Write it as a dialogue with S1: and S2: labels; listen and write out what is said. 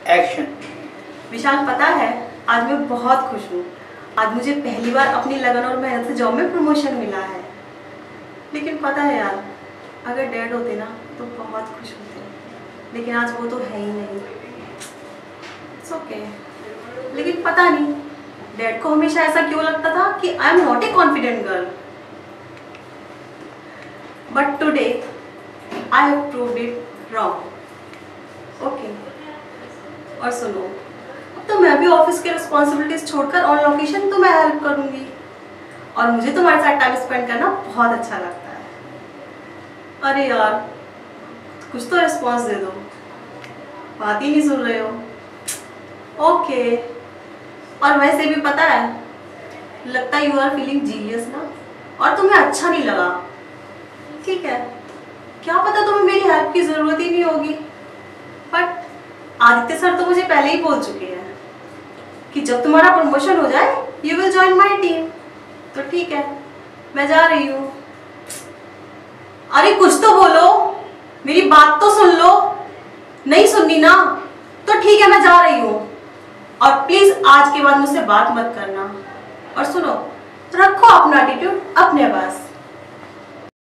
S1: Action.
S2: विशाल, पता है आज मैं बहुत खुश हूँ। आज मुझे पहली बार अपनी लगन और मेहनत से जॉब में प्रमोशन मिला है। लेकिन पता है यार, अगर डैड होते ना तो बहुत खुश होते, लेकिन आज वो तो है ही नहीं। It's okay. लेकिन पता नहीं डैड को हमेशा ऐसा क्यों लगता था कि I am not a confident girl, but today I have proved it wrong. Okay, और सुनो, अब तो मैं भी ऑफिस के रिस्पॉन्सिबिलिटीज छोड़कर ऑन लोकेशन तुम्हें हेल्प करूंगी, और मुझे तुम्हारे साथ टाइम स्पेंड करना बहुत अच्छा लगता है। अरे यार, कुछ तो रिस्पॉन्स दे दो, बात ही नहीं सुन रहे हो। ओके, और वैसे भी पता है, लगता है यू आर फीलिंग जीलियस ना, और तुम्हें अच्छा नहीं लगा। ठीक है, क्या पता तुम्हें मेरी हेल्प की जरूरत ही नहीं होगी, बट आदित्य सर तो मुझे पहले ही बोल चुके हैं कि जब तुम्हारा प्रमोशन हो जाए you will join my team. तो ठीक है, मैं जा रही हूँ। अरे कुछ तो बोलो, मेरी बात तो सुन लो। नहीं सुननी ना, तो ठीक है मैं जा रही हूँ, और प्लीज आज के बाद मुझसे बात मत करना। और सुनो, रखो अपना एटीट्यूड अपने पास।